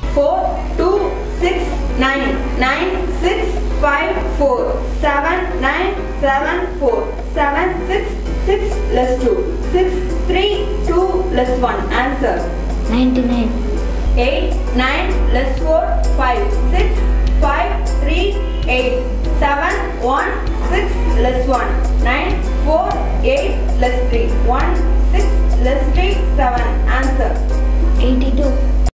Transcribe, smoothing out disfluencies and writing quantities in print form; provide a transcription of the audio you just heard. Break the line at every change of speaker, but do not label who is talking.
4, 2, 6, 9. 9, 6, 5, 4. 7, 9, 7, 4. 7, 6, 6 plus 2. 6, 3, 2 plus 1. Answer.
99.
8, 9 plus 4, 5. 6, 5, 3, 8. 7, 1, 6 plus 1. 9, 4, 8 plus 3. 1, 6 plus 3, 7. Answer.
82.